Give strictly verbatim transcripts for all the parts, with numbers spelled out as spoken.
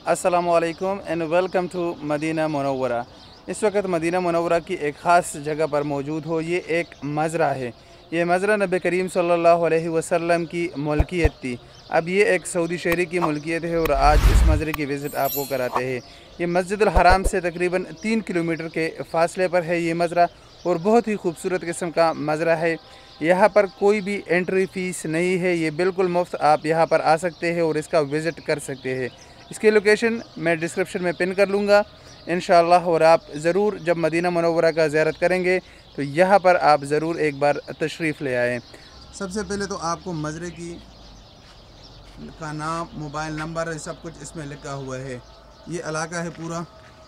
अस्सलामु अलैकुम and welcome to Medina मुनव्वरा। इस वक्त मदीना मुनव्वरा की एक ख़ास जगह पर मौजूद हो। ये एक मज़रा है। ये मज़रा नबी करीम सल्लल्लाहु अलैहि वसल्लम की मुल्कियत थी। अब ये एक सऊदी शहरी की मुल्कियत है और आज इस मज़रे की विज़िट आपको कराते हैं। ये मस्जिदुल हराम से तकरीबन तीन किलोमीटर के फ़ासले पर है ये मज़रा और बहुत ही खूबसूरत किस्म का मज़रा है। यहाँ पर कोई भी एंट्री फ़ीस नहीं है, ये बिल्कुल मुफ्त आप यहाँ पर आ सकते हैं और इसका विज़िट कर सकते हैं। इसकी लोकेशन मैं डिस्क्रिप्शन में पिन कर लूँगा इंशाअल्लाह। और आप ज़रूर जब मदीना मुनव्वरा का ज़ियारत करेंगे तो यहाँ पर आप ज़रूर एक बार तशरीफ़ ले आएँ। सबसे पहले तो आपको मज़रे की का नाम, मोबाइल नंबर, सब कुछ इसमें लिखा हुआ है। ये इलाका है पूरा,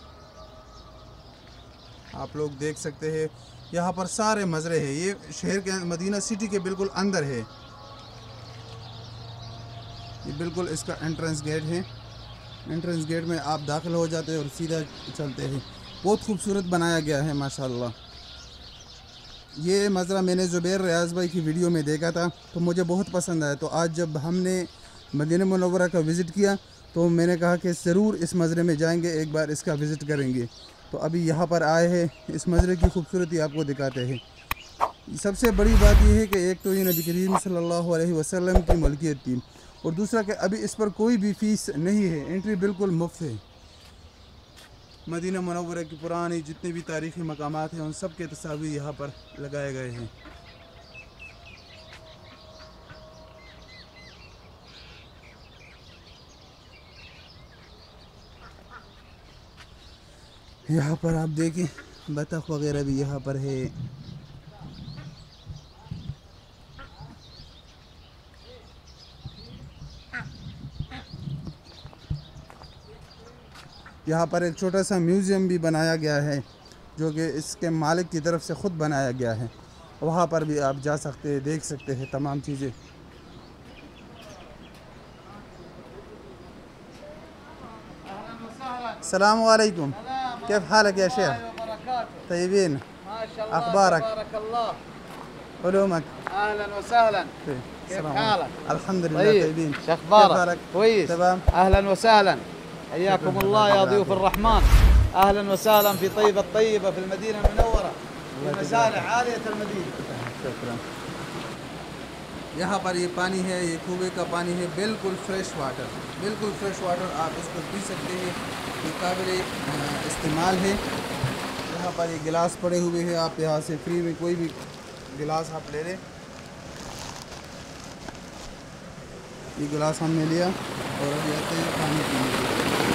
आप लोग देख सकते हैं। यहाँ पर सारे मज़रे हैं। ये शहर के मदीना सिटी के बिल्कुल अंदर है। ये बिल्कुल इसका एंट्रेंस गेट है। एंट्रेंस गेट में आप दाखिल हो जाते हैं और सीधा चलते हैं। बहुत खूबसूरत बनाया गया है माशाल्लाह। ये मज़रा मैंने ज़ुबैर रियाज़ भाई की वीडियो में देखा था तो मुझे बहुत पसंद आया। तो आज जब हमने मदीना मुनव्वरा का विज़िट किया तो मैंने कहा कि ज़रूर इस मज़रे में जाएंगे, एक बार इसका विज़िट करेंगे। तो अभी यहाँ पर आए हैं, इस मज़रे की खूबसूरती आपको दिखाते हैं। सबसे बड़ी बात यह है कि एक तो ये नबी करीम सल्लल्लाहु अलैहि वसल्लम की मुल्कियत थी और दूसरा कि अभी इस पर कोई भी फ़ीस नहीं है, एंट्री बिल्कुल मुफ्त है। मदीना मुनव्वरा की पुरानी जितने भी तारीख़ी मकामात हैं उन सब के तस्वीर यहाँ पर लगाए गए हैं। यहाँ पर आप देखें बतख वगैरह भी यहाँ पर है। यहाँ पर एक छोटा सा म्यूज़ियम भी बनाया गया है जो कि इसके मालिक की तरफ से ख़ुद बनाया गया है। वहाँ पर भी आप जा सकते हैं, देख सकते हैं तमाम चीज़ें। अस्सलामु अलैकुम, कैफ हालक या शेख? तय्यबीन, अखबारक, उलूमक? अहलन व सहलन, कैफ हालक? अल्हम्दुलिल्लाह तय्यबीन, अखबारक? कोयस, तमाम। अहलन व सहलन, हय्याकुम अल्लाह या ज़यूफ़ अर्रहमान, अहलन व सहलन फ़ी तय्यबा तय्यबा फ़िल मदीना मुनव्वरा फ़ी मसालिह आलियत अल मदीना। शुक्रान। यहाँ पर ये पानी है, ये कुएं का पानी है, बिल्कुल फ्रेश वाटर, बिल्कुल फ्रेश वाटर। आप इसको पी सकते हैं, ये काबिल इस्तेमाल है। यहाँ पर ये गिलास पड़े हुए हैं, आप यहाँ से फ्री में कोई भी गिलास आप ले लें। ये गिलास हमने लिया और अभी आते हैं पानी पीने।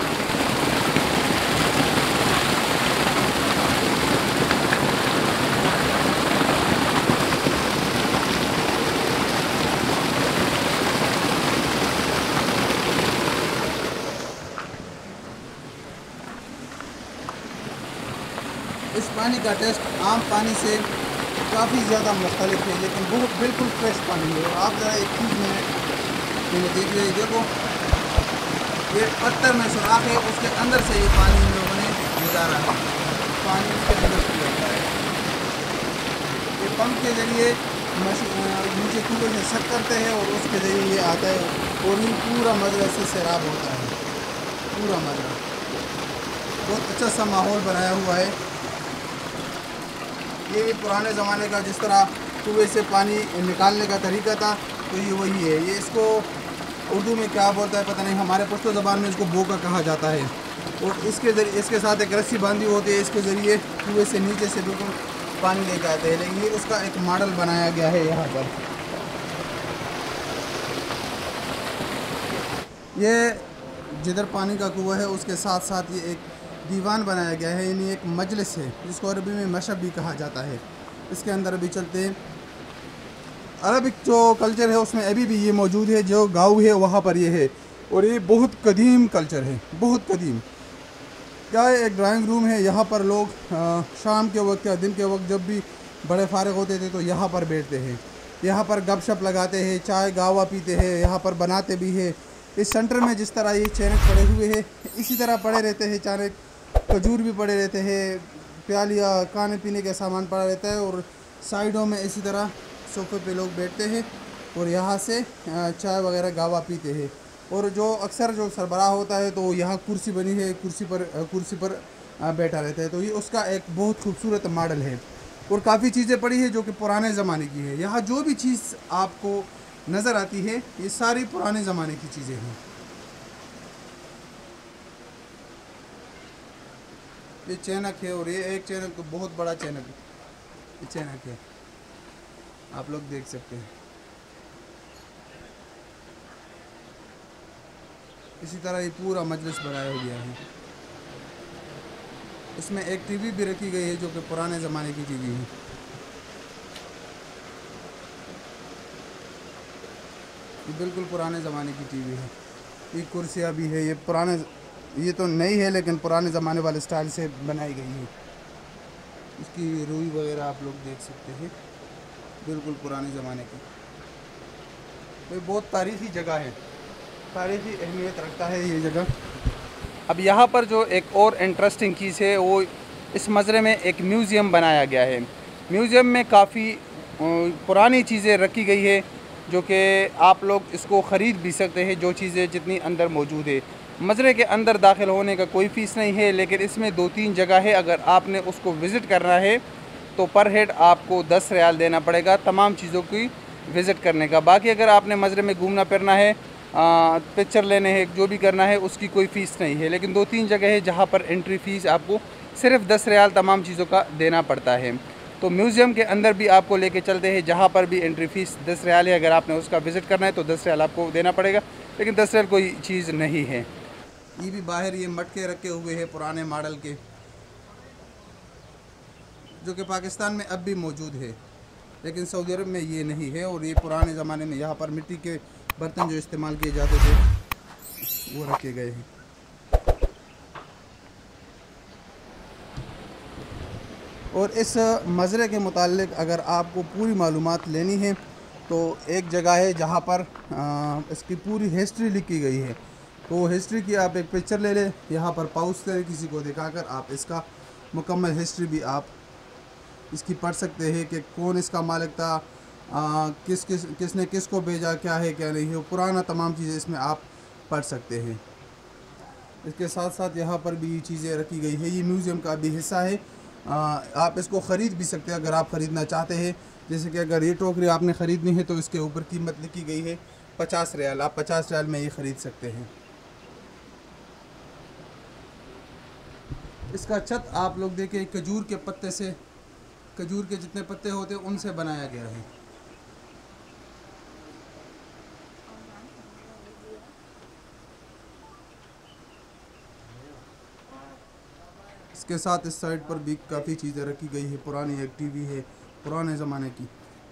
इस पानी का टेस्ट आम पानी से काफ़ी ज़्यादा मुख्तलिफ है, लेकिन बहुत बिल्कुल फ्रेश पानी है। और आप ज़रा एक चीज़ में मैंने देख रहे, देखो ये पत्थर में सुराख है, उसके अंदर से ये पानी इन लोगों ने गुजारा है। पानी उसके अंदर से आता है। ये पंप के ज़रिए नीचे कुएं से सक करते हैं और उसके ज़रिए ये आता है और ये पूरा मज़रा से सैराब होता है। पूरा मज़रा बहुत अच्छा सा माहौल बनाया हुआ है। ये भी पुराने ज़माने का जिस तरह कुएं से पानी निकालने का तरीका था तो ये वही है। ये इसको उर्दू में क्या बोलता है पता नहीं, हमारे पश्तो ज़बान में इसको बोका कहा जाता है। और इसके ज़रिए इसके साथ एक रस्सी बांधी होती है, इसके ज़रिए कुएं से नीचे से बिल्कुल पानी लेकर आते हैं। लेकिन ये उसका एक मॉडल बनाया गया है। यहाँ पर ये जिधर पानी का कुआं है उसके साथ साथ ये एक दीवान बनाया गया है, यानी एक मजलिस है जिसको अरबी में मशब भी कहा जाता है। इसके अंदर अभी चलते हैं। अरबिक जो कल्चर है उसमें अभी भी ये मौजूद है। जो गाँव है वहाँ पर ये है और ये बहुत कदीम कल्चर है, बहुत कदीम। क्या है, एक ड्राइंग रूम है। यहाँ पर लोग आ, शाम के वक्त या दिन के वक्त जब भी बड़े फारिग होते थे तो यहाँ पर बैठते हैं। यहाँ पर गपशप लगाते हैं, चाय गावा पीते हैं, यहाँ पर बनाते भी है। इस सेंटर में जिस तरह ये चैनक पड़े हुए हैं इसी तरह पड़े रहते हैं। चानक खजूर भी पड़े रहते हैं, प्यालिया खाने पीने का सामान पड़ा रहता है और साइडों में इसी तरह सोफे पे लोग बैठते हैं और यहाँ से चाय वगैरह गावा पीते हैं। और जो अक्सर जो सरबराह होता है तो यहाँ कुर्सी बनी है, कुर्सी पर कुर्सी पर बैठा रहता है, तो ये उसका एक बहुत खूबसूरत मॉडल है। और काफ़ी चीज़ें पड़ी है जो कि पुराने ज़माने की है। यहाँ जो भी चीज़ आपको नज़र आती है ये सारी पुराने ज़माने की चीज़ें हैं। ये चैनक है और ये एक चैनक बहुत बड़ा चैनक ये चैनक है, आप लोग देख सकते हैं। इसी तरह ये पूरा मजलिस बनाया गया है। इसमें एक टीवी भी रखी गई है जो कि पुराने ज़माने की टीवी है। ये बिल्कुल पुराने ज़माने की टीवी है। ये कुर्सियाँ भी है, ये पुराने, ये तो नई है लेकिन पुराने ज़माने वाले स्टाइल से बनाई गई है। इसकी रुई वगैरह आप लोग देख सकते हैं, बिल्कुल पुराने ज़माने की। ये बहुत तारीख़ी जगह है, तारीख़ी अहमियत रखता है ये जगह। अब यहाँ पर जो एक और इंटरेस्टिंग चीज़ है वो इस मज़रे में एक म्यूज़ियम बनाया गया है। म्यूज़ियम में काफ़ी पुरानी चीज़ें रखी गई है जो कि आप लोग इसको ख़रीद भी सकते हैं, जो चीज़ें जितनी अंदर मौजूद है। मज़रे के अंदर दाखिल होने का कोई फ़ीस नहीं है, लेकिन इसमें दो तीन जगह है। अगर आपने उसको विज़िट करना है तो पर हेड आपको दस रियाल देना पड़ेगा तमाम चीज़ों की विज़िट करने का। बाकी अगर आपने मज़रे में घूमना फिरना है, आ, पिक्चर लेने हैं, जो भी करना है, उसकी कोई फ़ीस नहीं है। लेकिन दो तीन जगह है जहाँ पर एंट्री फ़ीस आपको सिर्फ दस रियाल तमाम चीज़ों का देना पड़ता है। तो म्यूज़ियम के अंदर भी आपको लेके चलते हैं जहाँ पर भी एंट्री फ़ीस दस रियाल है। अगर आपने उसका विज़िट करना है तो दस रियाल आपको देना पड़ेगा, लेकिन दस रियाल कोई चीज़ नहीं है। ये भी बाहर ये मटके रखे हुए हैं पुराने मॉडल के, जो कि पाकिस्तान में अब भी मौजूद है, लेकिन सऊदी अरब में ये नहीं है। और ये पुराने ज़माने में यहाँ पर मिट्टी के बर्तन जो इस्तेमाल किए जाते थे वो रखे गए हैं। और इस मज़रे के मुताल्लिक़ अगर आपको पूरी मालूमात लेनी है तो एक जगह है जहाँ पर आ, इसकी पूरी हिस्ट्री लिखी गई है। तो हिस्ट्री की आप एक पिक्चर ले लें, यहाँ पर पाउस करें, किसी को दिखाकर आप इसका मुकम्मल हिस्ट्री भी आप इसकी पढ़ सकते हैं कि कौन इसका मालिक था, आ, किस किस किसने किसको भेजा, क्या है क्या नहीं है, पुराना तमाम चीज़ें इसमें आप पढ़ सकते हैं। इसके साथ साथ यहाँ पर भी चीज़ें रखी गई है। ये म्यूज़ियम का भी हिस्सा है। आ, आप इसको ख़रीद भी सकते हैं अगर आप ख़रीदना चाहते हैं। जैसे कि अगर ये टोकरी आपने ख़रीदनी है तो इसके ऊपर कीमत लिखी गई है पचास रियाल, आप पचास रियाल में ये ख़रीद सकते हैं। इसका छत आप लोग देखें, खजूर के पत्ते से, खजूर के जितने पत्ते होते हैं उनसे बनाया गया है। इसके साथ इस साइड पर भी काफ़ी चीज़ें रखी गई है। पुरानी एक टीवी है पुराने ज़माने की।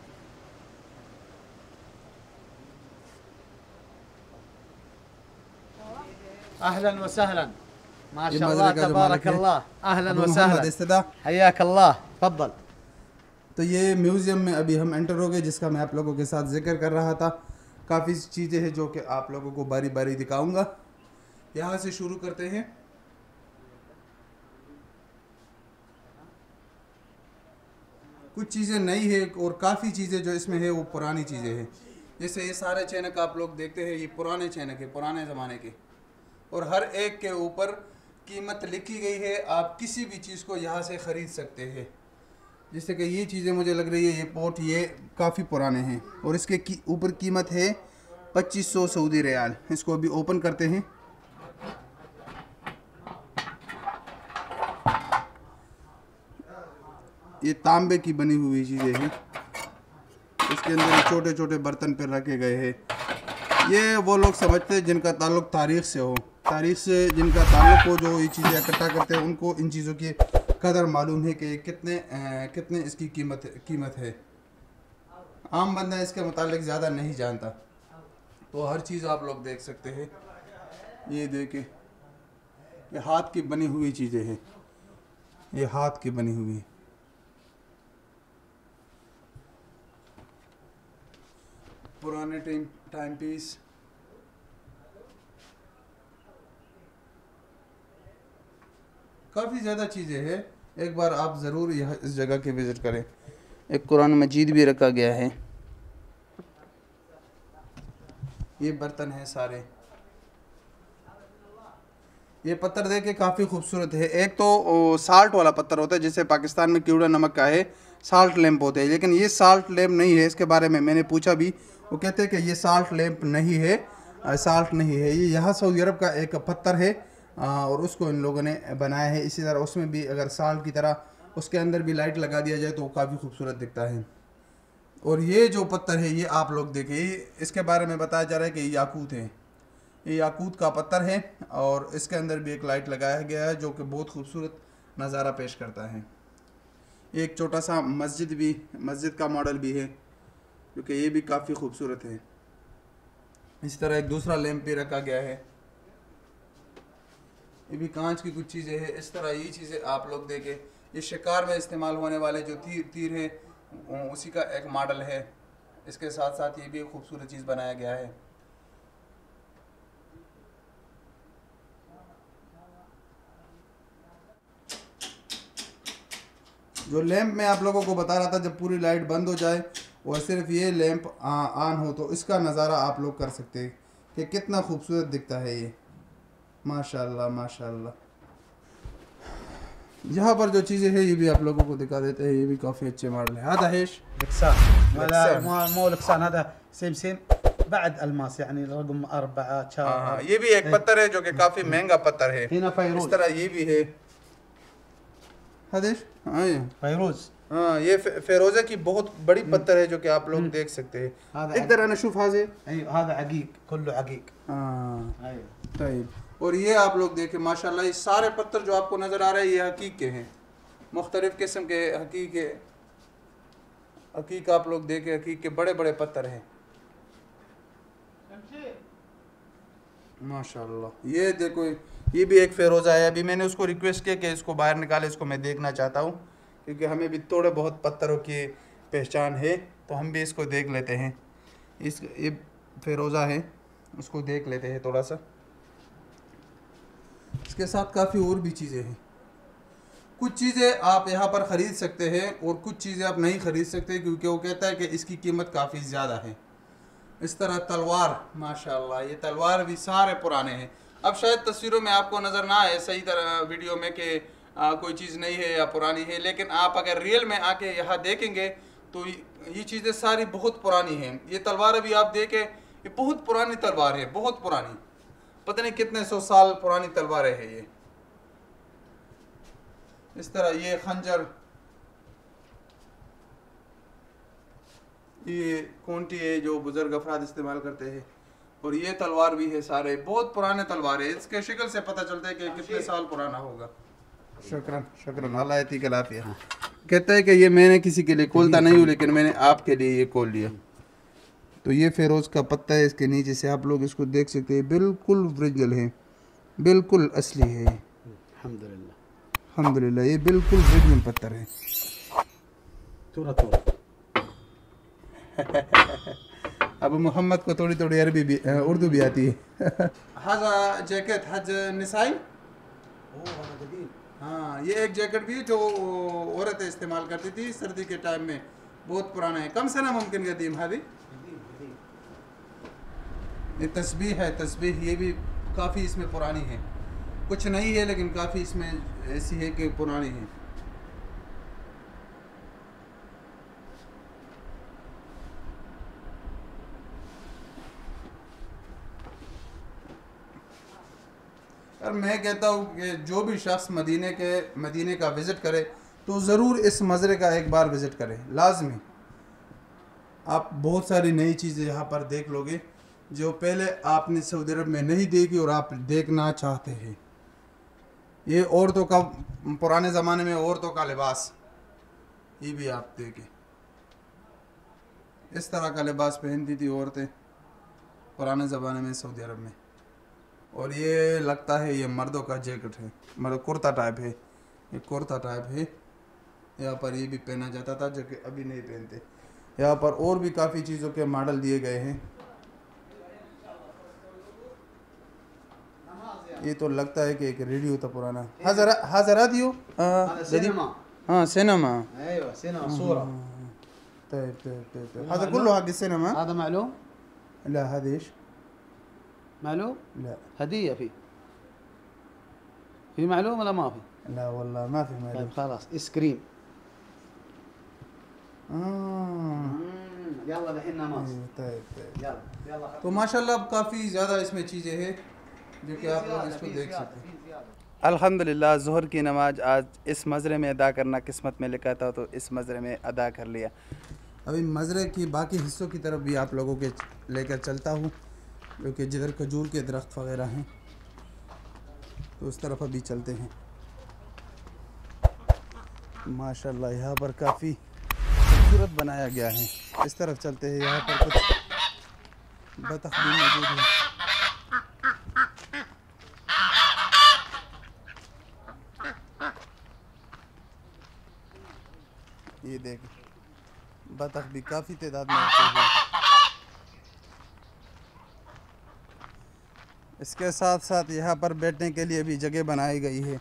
अहलन व सहलन, माशाअल्लाह तबारक अल्लाह, अहलन व सहलन, इस्तदा हयाक अल्लाह, तफद्दल। तो ये म्यूज़ियम में अभी हम एंटर हो गए, जिसका मैं आप लोगों के साथ जिक्र कर रहा था। काफ़ी चीज़ें हैं जो कि आप लोगों को बारी बारी दिखाऊंगा। यहाँ से शुरू करते हैं। कुछ चीज़ें नई है और काफ़ी चीज़ें जो इसमें है वो पुरानी चीज़ें हैं। जैसे ये सारे चैनक आप लोग देखते हैं, ये पुराने चैनक है, पुराने ज़माने के, और हर एक के ऊपर कीमत लिखी गई है। आप किसी भी चीज़ को यहाँ से ख़रीद सकते हैं। जैसे कि ये चीज़ें मुझे लग रही है, ये पोट ये काफ़ी पुराने हैं और इसके की ऊपर कीमत है पच्चीस सौ सऊदी रियाल। इसको अभी ओपन करते हैं। ये तांबे की बनी हुई चीज़ें हैं। इसके अंदर छोटे छोटे बर्तन पर रखे गए हैं। ये वो लोग समझते हैं जिनका ताल्लुक़ तारीख़ से हो, तारीख़ से जिनका ताल्लुक़ हो, जो ये चीज़ें इकट्ठा करते हैं, उनको इन चीज़ों की कदर मालूम है कि कितने आ, कितने इसकी कीमत कीमत है। आम बंदा इसके मुतालिक ज़्यादा नहीं जानता। तो हर चीज़ आप लोग देख सकते हैं। ये देखें, ये हाथ की बनी हुई चीज़ें हैं, ये हाथ की बनी हुई। पुराने टाइम टाइम पीस, काफ़ी ज़्यादा चीज़ें हैं। एक बार आप ज़रूर यह इस जगह के विज़िट करें। एक कुरान मजीद भी रखा गया है। ये बर्तन हैं सारे, ये पत्थर देखे काफ़ी खूबसूरत है। एक तो ओ, साल्ट वाला पत्थर होता है, जिसे पाकिस्तान में कीड़ा नमक का है, साल्ट लैंप होते हैं, लेकिन ये साल्ट लैंप नहीं है। इसके बारे में मैंने पूछा भी, वो कहते हैं कि ये साल्ट लैंप नहीं है, साल्ट नहीं है। ये यहाँ सऊदी अरब का एक पत्थर है आ, और उसको इन लोगों ने बनाया है। इसी तरह उसमें भी अगर साल्ट की तरह उसके अंदर भी लाइट लगा दिया जाए तो वो काफ़ी खूबसूरत दिखता है। और ये जो पत्थर है ये आप लोग देखिए, इसके बारे में बताया जा रहा है कि ये याकूत है, ये याकूत का पत्थर है और इसके अंदर भी एक लाइट लगाया गया है जो कि बहुत खूबसूरत नज़ारा पेश करता है। एक छोटा सा मस्जिद भी, मस्जिद का मॉडल भी है क्योंकि ये भी काफ़ी खूबसूरत है। इसी तरह एक दूसरा लैंप भी रखा गया है, ये भी कांच की कुछ चीज़ें हैं। इस तरह ये चीज़ें आप लोग देखें, ये शिकार में इस्तेमाल होने वाले जो तीर तीर है उसी का एक मॉडल है। इसके साथ साथ ये भी एक खूबसूरत चीज़ बनाया गया है। जो लैंप मैं आप लोगों को बता रहा था, जब पूरी लाइट बंद हो जाए और सिर्फ ये लैंप ऑन हो तो इसका नज़ारा आप लोग कर सकते हैं कि कितना खूबसूरत दिखता है ये। माशाल्लाह माशाल्लाह। यहाँ पर जो चीज़ें हैं ये भी आप लोगों को दिखा देते हैं, ये भी काफ़ी अच्छे मॉडल है। هذا ايش؟ لكسان. ولا لكسان. مو مو لكسان، هذا سيم سيم بعد الماس يعني رقم أربعة شهر. हाँ, ये भी एक पत्थर है जो कि काफ़ी महंगा पत्थर है। هنا इस فيروز. तरह ये भी है। هذا ايش؟ हाँ ये فيروز. हाँ, ये फे- फेरोज़ा की बहुत बड़ी पत्थर है जो कि आप लोग देख सकते हैं। هذا इधर आना शूफ हाज़े। ايوه هذا عقيق، كله عقيق. हाँ ايوه. طيب, और ये आप लोग देखें माशाल्लाह, ये सारे पत्थर जो आपको नज़र आ रहे हैं ये हकीक के हैं, मुख्तलिफ़ किस्म के हकीक है। हकीक आप लोग देखें, हकीक के बड़े बड़े पत्थर हैं माशाल्लाह। ये देखो, ये भी एक फेरोज़ा है। अभी मैंने उसको रिक्वेस्ट किया कि इसको बाहर निकाले, इसको मैं देखना चाहता हूँ क्योंकि हमें भी थोड़े बहुत पत्थरों की पहचान है, तो हम भी इसको देख लेते हैं। इस ये फेरोज़ा है, उसको देख लेते हैं थोड़ा सा। इसके साथ काफ़ी और भी चीज़ें हैं। कुछ चीज़ें आप यहाँ पर ख़रीद सकते हैं और कुछ चीज़ें आप नहीं ख़रीद सकते क्योंकि वो कहता है कि इसकी कीमत काफ़ी ज़्यादा है। इस तरह तलवार, माशाल्लाह, ये तलवार भी सारे पुराने हैं। अब शायद तस्वीरों में आपको नज़र ना आए सही तरह वीडियो में कि आ, कोई चीज़ नहीं है या पुरानी है, लेकिन आप अगर रियल में आके यहाँ देखेंगे तो ये चीज़ें सारी बहुत पुरानी हैं। ये तलवार अभी आप देखें, ये बहुत पुरानी तलवार है, बहुत पुरानी, पता नहीं कितने सौ साल पुरानी तलवारें हैं ये। इस तरह ये खंजर, ये खूंटी है जो बुजुर्ग अफराद इस्तेमाल करते हैं, और ये तलवार भी है। सारे बहुत पुराने तलवार है, इसके शक्ल से पता चलता है कि कितने साल पुराना होगा। शुक्रन शुक्रन, अल्लाह याती का लाफिया। कहता है कि ये मैंने किसी के लिए खोलता नहीं हूँ, लेकिन मैंने आपके लिए ये खोल लिया। तो ये फेरोज़ का पत्ता है, इसके नीचे से आप लोग इसको देख सकते हैं, बिल्कुल ओरिजिनल है, बिल्कुल असली है। अल्हम्दुलिल्लाह अल्हम्दुलिल्लाह, ये बिल्कुल ओरिजिनल पत्थर है। तूरा तूरा। अब मोहम्मद को थोड़ी थोड़ी अरबी भी उर्दू भी आती है। हाजा जैकेट हज निसाई, हाँ, ये एक जैकेट भी जो औरतें इस्तेमाल करती थी सर्दी के टाइम में, बहुत पुराना है। कम से ना मुमकिन कदीम हादी। ये तस्बीह है, तस्बीह ये भी काफ़ी इसमें पुरानी है, कुछ नहीं है लेकिन काफ़ी इसमें ऐसी है कि पुरानी है। और मैं कहता हूँ कि जो भी शख्स मदीने के मदीने का विज़िट करे तो ज़रूर इस मज़रे का एक बार विज़िट करें, लाजमी। आप बहुत सारी नई चीज़ें यहाँ पर देख लोगे जो पहले आपने सऊदी अरब में नहीं देखी और आप देखना चाहते हैं। ये औरतों का, पुराने ज़माने में औरतों का लिबास, ये भी आप देखें, इस तरह का लिबास पहनती थी औरतें पुराने ज़माने में सऊदी अरब में। और ये लगता है ये मर्दों का जैकेट है, मतलब कुर्ता टाइप है, ये कुर्ता टाइप है। यहाँ पर ये भी पहना जाता था जो कि अभी नहीं पहनते। यहाँ पर और भी काफ़ी चीज़ों के मॉडल दिए गए हैं। ये तो लगता है कि एक रेडियो था पुराना। हाजरा हाजरा दियो सिनेमा। हाँ सिनेमा, ايوه سينما صورة. طيب طيب طيب طيب. هذا كله حق السينما؟ هذا معلوم؟ لا هذا ايش؟ معلوم؟ لا هدية فيه. في معلوم ولا ما في؟ لا والله ما في طيب معلوم. خلاص سكرين. آه. يلا دحين نماز. طيب طيب. يلا يلا. तो माशाल्लाह अब काफ़ी ज़्यादा इसमें चीज़ें हैं जो कि आप लोग इसको देख सकते हैं। अल्हम्दुलिल्लाह ज़ोहर की नमाज आज इस मज़रे में अदा करना किस्मत में लिखा था तो इस मज़रे में अदा कर लिया। अभी मज़रे की बाकी हिस्सों की तरफ भी आप लोगों के लेकर चलता हूँ जो कि जिधर खजूर के दरख्त वगैरह हैं तो उस तरफ अभी चलते हैं। माशाल्लाह यहाँ पर काफ़ी खूबसूरत बनाया गया है। इस तरफ चलते हैं, यहाँ पर कुछ बतख भी मौजूद है। ये देखें बतख भी काफ़ी तादाद में आते हैं। इसके साथ साथ यहाँ पर बैठने के लिए भी जगह बनाई गई है,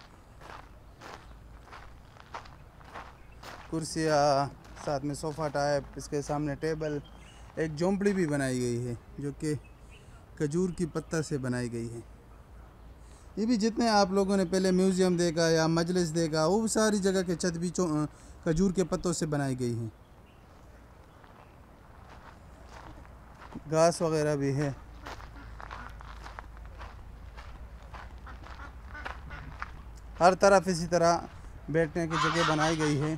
कुर्सियाँ, साथ में सोफ़ा टाइप, इसके सामने टेबल, एक झोंपड़ी भी बनाई गई है जो कि खजूर की पत्ता से बनाई गई है। ये भी जितने आप लोगों ने पहले म्यूज़ियम देखा या मजलिस देखा वो सारी जगह के छत भी खजूर के पत्तों से बनाई गई है। घास वगैरह भी है। हर तरफ इसी तरह बैठने की जगह बनाई गई है,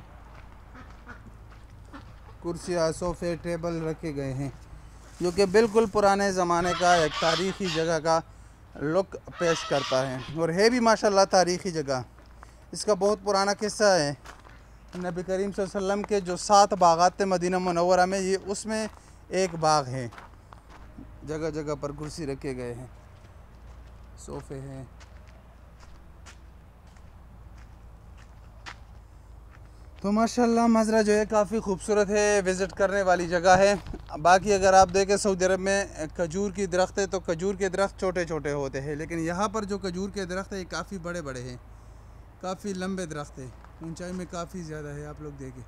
कुर्सियाँ, सोफ़े, टेबल रखे गए हैं जो कि बिल्कुल पुराने ज़माने का एक तारीख़ी जगह का लुक पेश करता है और है भी माशाल्लाह तारीख़ी जगह। इसका बहुत पुराना किस्सा है। नबी करीम सल्लल्लाहु अलैहि वसल्लम के जो सात बागात थे मदीना मुनव्वरा में, ये उसमें एक बाग है। जगह जगह पर कुर्सी रखे गए हैं, सोफ़े हैं। तो माशाल्लाह मज़रा जो है काफ़ी खूबसूरत है, विज़िट करने वाली जगह है। बाकी अगर आप देखें सऊदी अरब में खजूर की दरख्त है तो खजूर के दरख्त छोटे छोटे होते हैं, लेकिन यहाँ पर जो खजूर के दरख्त है ये काफ़ी बड़े बड़े हैं, काफ़ी लंबे दरख्त है, ऊंचाई में काफ़ी ज़्यादा है। आप लोग देखें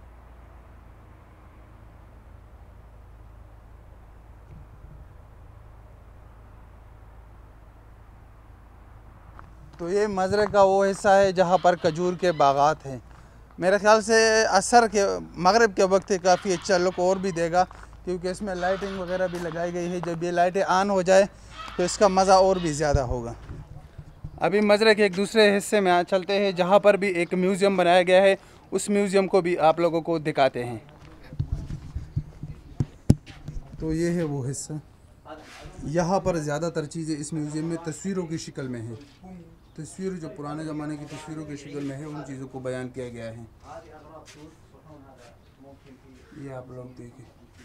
तो ये मज़रे का वो हिस्सा है जहाँ पर खजूर के बागात हैं। मेरे ख़्याल से असर के मगरिब के वक्त काफ़ी अच्छा लुक और भी देगा क्योंकि इसमें लाइटिंग वगैरह भी लगाई गई है। जब ये लाइटें ऑन हो जाए तो इसका मज़ा और भी ज़्यादा होगा। अभी मज़रे के एक दूसरे हिस्से में चलते हैं जहाँ पर भी एक म्यूज़ियम बनाया गया है, उस म्यूज़ियम को भी आप लोगों को दिखाते हैं। तो ये है वो हिस्सा, यहाँ पर ज़्यादातर चीज़ें इस म्यूज़ियम में तस्वीरों की शक्ल में हैं। तस्वीर जो पुराने ज़माने की तस्वीरों की शक्ल में है उन चीज़ों को बयान किया गया है। ये आप लोग देखें,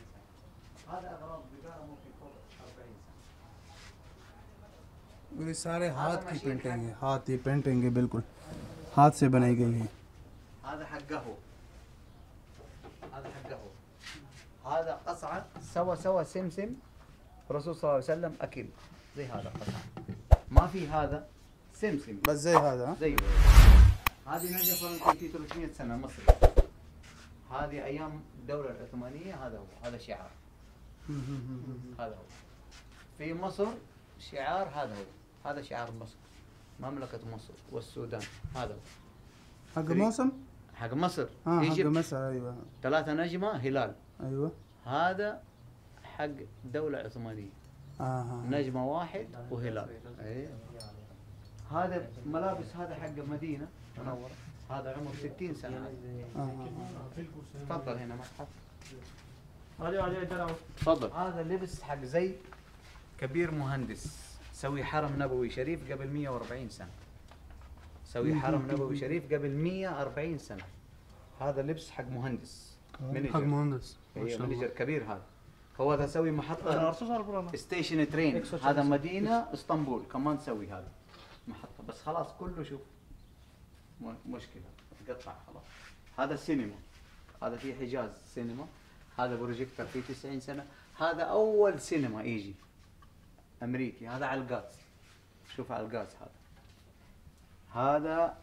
ये सारे हाथ की पेंटिंग है, हाथ की पेंटिंग है, बिल्कुल हाथ से बनाई गई है। هذا قصعة سوى سوى سمسم الرسول صلى الله عليه وسلم أكل زي هذا قصعة، ما في هذا سمسم بس زي هذا زي هذه نجفة في ثلاثمئة سنة مصري، هذه أيام الدولة العثمانية. هذا هو، هذا شعار، هذا هو في مصر شعار، هذا هو، هذا شعار مصر، مملكة مصر والسودان. هذا هو حق موسم حق مصر. اه حق يجيب مصر. ايوه ثلاثة نجمة هلال. ايوه هذا حق دولة عثمانية، اه نجمة واحد وهلال. أيه. هذا ملابس، هذا حق مدينة منورة، هذا عمره ستين سنة. اه تفضل هنا متحف. تفضل. هذا لبس حق زي كبير مهندس سوي حرم نبوي شريف قبل مئة وأربعين سنة، سوي حرم نبوي شريف قبل مئة وأربعين سنة. هذا لبس حق مهندس، حق مهندس ما أيوة، شاء الله. منجر كبير. هذا هو هذا سوي محطة ستيشن ترين. هذا مدينة اسطنبول كمان تسوي هذا محطة، بس خلاص كله شوف م- مشكلة تقطع خلاص. هذا سينما، هذا في حجاز سينما. هذا بروجيكتور فيه تسعين سنة. هذا أول سينما يجي أمريكي. هذا على الغاز، شوف على الغاز. هذا هذا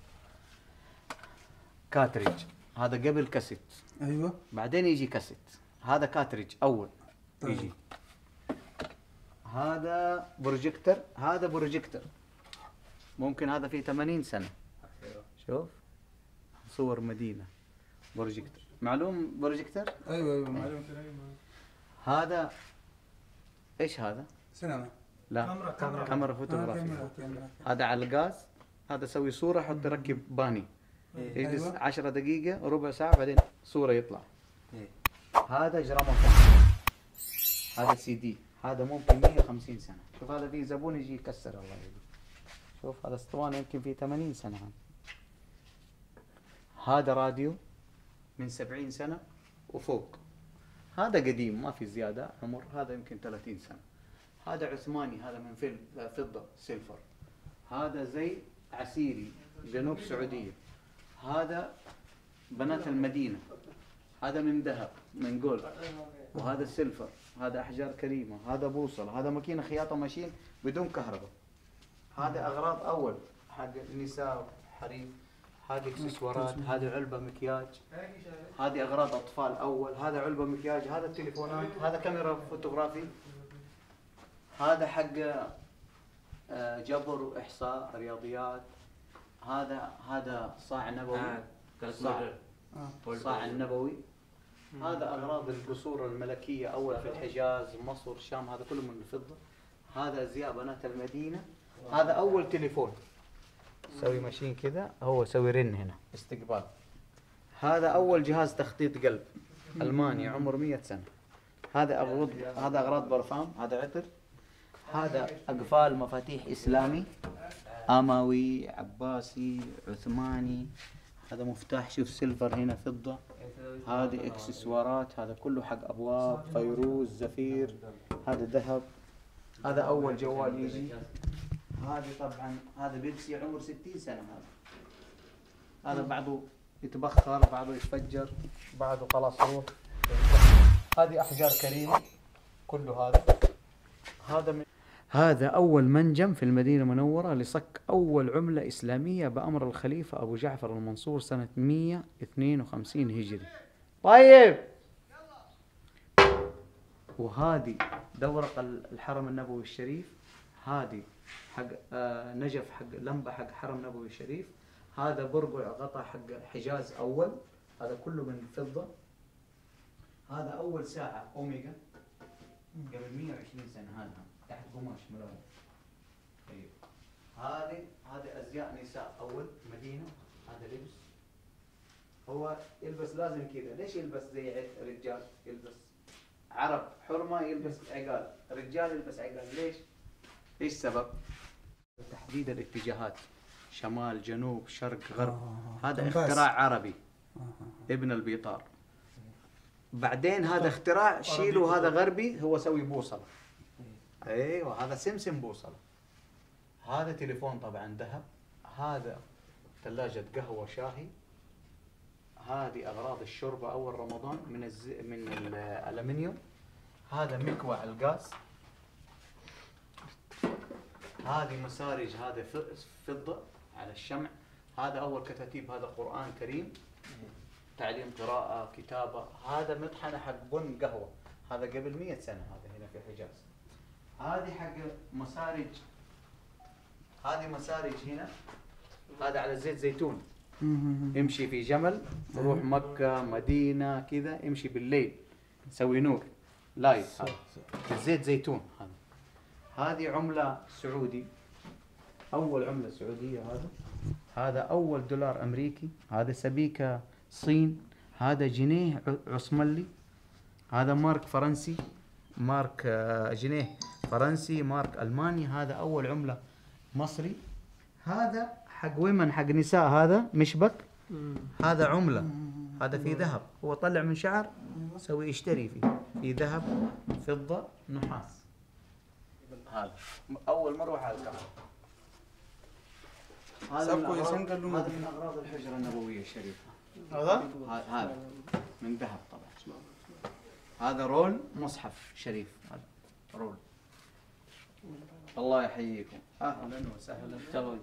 كاتريج، هذا قبل كاسيت، ايوه بعدين يجي كاسيت. هذا كاتريج أول طيب. يجي. هذا بروجيكتور، هذا بروجيكتور. ممكن هذا فيه ثمانين سنة. شوف صور مدينة بروجيكتور. معلوم بروجيكتور؟ ايوه ايوه معلوم. هذا ايش هذا؟ سينما. لا كاميرا كاميرا كاميرا آه، فوتوغرافية. كاميرا كاميرا. هذا على الغاز. هذا سوي صورة حط ركب باني يجلس أيوة. عشرة دقيقة ربع ساعة بعدين صورة يطلع. هذا جراموفون. هذا سي دي. هذا ممكن مية وخمسين سنة. شوف هذا فيه زبون يجي يكسر الله يهديه. شوف هذا اسطوانة يمكن فيه ثمانين سنة. هذا راديو من سبعين سنة وفوق. هذا قديم ما في زيادة عمر. هذا يمكن ثلاثين سنة. هذا عثماني. هذا من فل- فضة سيلفر. هذا زي عسيري جنوب سعودية. هذا بنات المدينة. هذا من ذهب من جولد. وهذا سيلفر. هذا أحجار كريمة. هذا بوصلة. هذا ماكينة خياطة ماشين بدون كهرباء. هذا أغراض أول حق النساء حريم. هذه اكسسوارات. هذه علبة مكياج. هذه أغراض أطفال أول. هذا علبة مكياج. هذا التليفونات. هذا كاميرا فوتوغرافي. هذا حق آه، جبر وإحصاء رياضيات. هذا هذا صاع نبوي. صاع صاع النبوي. هذا أغراض القصور الملكية أول في الحجاز مصر الشام. هذا كله من الفضة. هذا أزياء بنات المدينة. هذا أول تليفون سوي ماشين كذا. هو سوي رن هنا استقبال. هذا أول جهاز تخطيط قلب ألماني عمر مية سنة. هذا أغراض هذا أغراض برفان. هذا عطر. هذا أقفال مفاتيح إسلامي أموي عباسي عثماني. هذا مفتاح شوف سيلفر هنا فضة. هذه اكسسوارات. هذا كله حق أبواب فيروز زفير. هذا ذهب. هذا أول جوال يجي. هذه طبعا هذا بيبسي عمر ستين سنة. هذا هذا بعضه يتبخر بعضه يتفجر بعضه خلاص روح. هذه أحجار كريمة كله. هذا هذا من هذا أول منجم في المدينة المنورة لصك أول عملة إسلامية بأمر الخليفة أبو جعفر المنصور سنة مية واثنين وخمسين هجري. طيب وهذه دورق الحرم النبوي الشريف. هذه حق آه نجف حق لمبة حق حرم النبوي الشريف. هذا برقع غطا حق حجاز أول. هذا كله من الفضة. هذا أول ساعة أوميجا قبل مية وعشرين سنة. هذا تحت قماش ملون. طيب هذه هذه أزياء نساء أول مدينة. هذا لبس. هو يلبس لازم كذا. ليش يلبس زي رجال؟ يلبس عرب حرمة يلبس عقال. رجال يلبس عقال. ليش؟ ايش السبب؟ تحديد الاتجاهات شمال جنوب شرق غرب. آه. هذا كمباس. اختراع عربي آه. ابن البيطار. بعدين هذا اختراع شيله. هذا غربي هو سوي بوصلة. ايوه هذا سمسم بوصلة. هذا تليفون طبعا ذهب. هذا ثلاجة قهوة شاهي. هذه أغراض الشوربة أول رمضان من الز... من الألمنيوم. هذا مكوى على الغاز. هذه مسارج. هذا فضة على الشمع. هذا أول كتاتيب. هذا قرآن كريم تعليم قراءة كتابة. هذا مطحنة حق بن قهوة. هذا قبل مية سنة. هذا هنا في الحجاز. هذه حق مسارج. هذه مسارج هنا. هذا على زيت زيتون. يمشي في جمل يروح مكة مدينة كذا. يمشي بالليل يسوي نور لايت. هذا زيت زيتون. هذا هذه عملة سعودي. أول عملة سعودية. هذا هذا أول دولار أمريكي. هذا سبيكة صين. هذا جنيه عثماني. هذا مارك فرنسي. مارك جنيه فرنسي. مارك ألماني. هذا أول عملة مصري. هذا حق ومن حق نساء. هذا مشبك. هذا عملة. هذا في ذهب. هو طلع من شعر سوي يشتري فيه في ذهب فضة نحاس. هذا أول مروحة على الكهرباء. هذا من أغراض هذا من أغراض الحجرة النبوية الشريفة. هذا هذا من ذهب طبعا. هذا رول مصحف شريف. هذا رول. الله يحييكم. أهلا وسهلا. تفضل.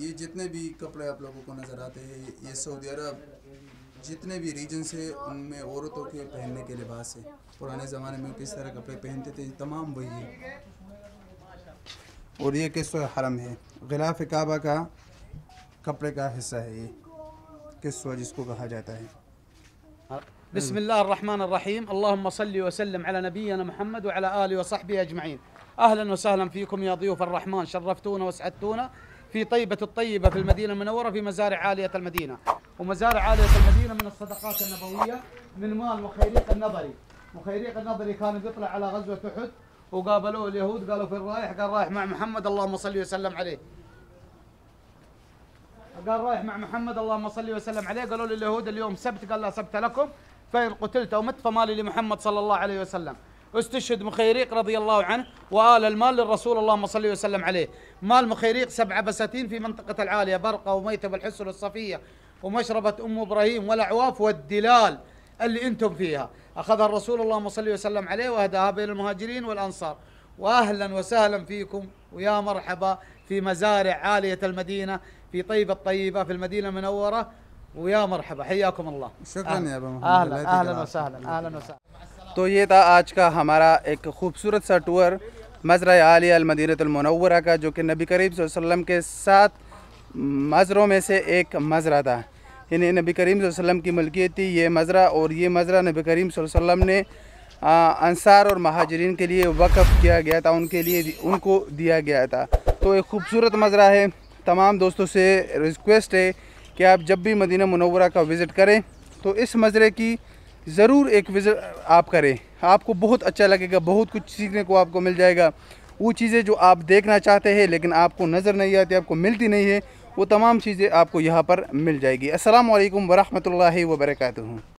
ये जितने भी कपड़े आप लोगों को नज़र आते हैं ये सऊदी अरब जितने भी रीजन से उनमें औरतों के पहनने के लिबास है। पुराने ज़माने में किस तरह कपड़े पहनते थे तमाम वही है। और ये किस्सा हरम है, गिलाफ काबा का कपड़े का हिस्सा है। ये किस्सा जिसको कहा जाता है। बिस्मिल्लाहिर्रहमानिर्रहीम अल्लाहुम्मा सल्ली व सल्लिम अला नबियना मुहम्मद व अला आलिहि व सहबिहि अजमईन। अहलन व सहलन फीकुम या ज़ियूफ़ अर्रहमान शर्रफ्तूना व सअदतूना في طيبة الطيبة في المدينة المنورة في مزارع عالية المدينة. ومزارع عالية المدينة من الصدقات النبوية من مال مخيريق النظري. مخيريق النظري كان بيطلع على غزوة أحد وقابلوه اليهود قالوا فين رايح؟ قال رايح مع محمد اللهم صل وسلم عليه. قال رايح مع محمد اللهم صل وسلم عليه. قالوا لليهود اليوم سبت، قال لا سبت لكم، فإن قتلت أو مت فمالي لمحمد صلى الله عليه وسلم. استشهد مخيريق رضي الله عنه وآل المال للرسول اللهم صل وسلم عليه. مال مخيريق سبعة بساتين في منطقة العالية، برقة وميتة والحسن والصفية ومشربة أم إبراهيم والأعواف والدلال اللي أنتم فيها. أخذها الرسول اللهم صل وسلم عليه وهداها بين المهاجرين والأنصار. وأهلا وسهلا فيكم ويا مرحبا في مزارع عالية المدينة في طيبة الطيبة في المدينة المنورة، ويا مرحبا حياكم الله. شكرا يا أبا محمد. أهلا أهلا وسهلا أهلا وسهلا. तो ये था आज का हमारा एक खूबसूरत सा टूर मज़रा आलिया अल मदीनतुल मुनव्वरा का, जो कि नबी करीम सल्लल्लाहु अलैहि वसल्लम के सात मज़रों में से एक मज़रा था। यानी नबी करीम सल्लल्लाहु अलैहि वसल्लम की मलकियत थी ये मज़रा, और ये मज़रा नबी करीम सल्लल्लाहु अलैहि वसल्लम ने अंसार और महाजिरीन के लिए वक़फ़ किया गया था, उनके लिए उनको दिया गया था। तो एक खूबसूरत मज़रा है। तमाम दोस्तों से रिक्वेस्ट है कि आप जब भी मदीना मुनव्वरा का विज़िट करें तो इस मज़रे की ज़रूर एक विज़िट आप करें। आपको बहुत अच्छा लगेगा, बहुत कुछ सीखने को आपको मिल जाएगा। वो चीज़ें जो आप देखना चाहते हैं लेकिन आपको नज़र नहीं आती, आपको मिलती नहीं है, वो तमाम चीज़ें आपको यहाँ पर मिल जाएगी। अस्सलामु अलैकुम व रहमतुल्लाहि व बरकातुहू।